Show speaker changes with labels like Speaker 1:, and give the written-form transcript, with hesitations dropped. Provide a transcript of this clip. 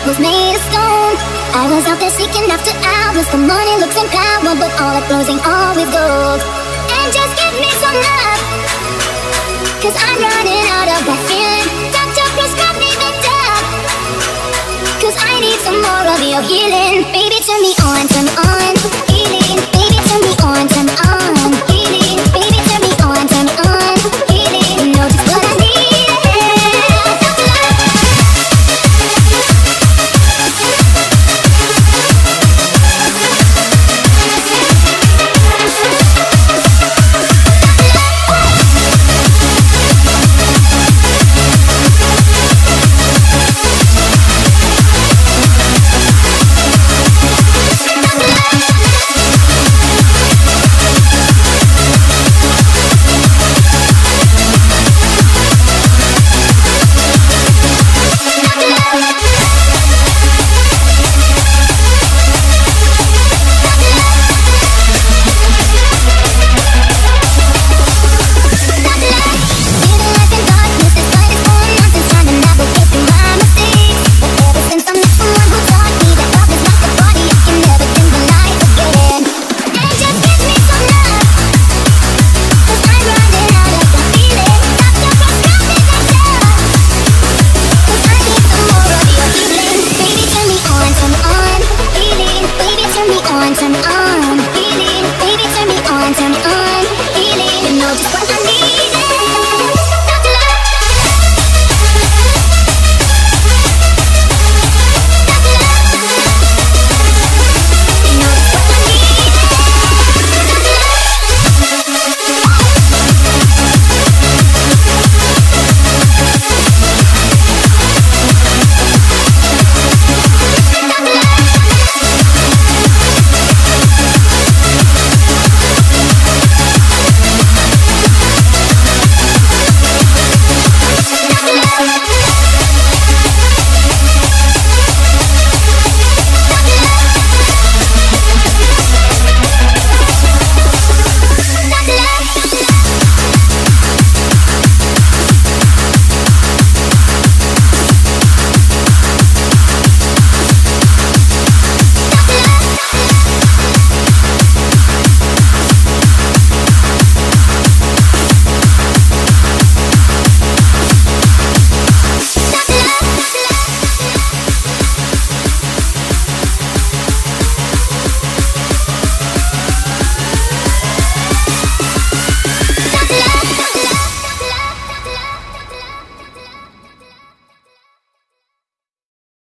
Speaker 1: was made of stone. I was out there seeking after hours for money, looks and power, but all that glows ain't always gold. And just give me some love, 'cause I'm running out of that feeling. Doctor, prescribe me better, 'cause I need some more of your healing. Baby, turn me on, healing. Baby, turn me on, healing. Baby, turn me on, healing. You know just what I need. Turn me on.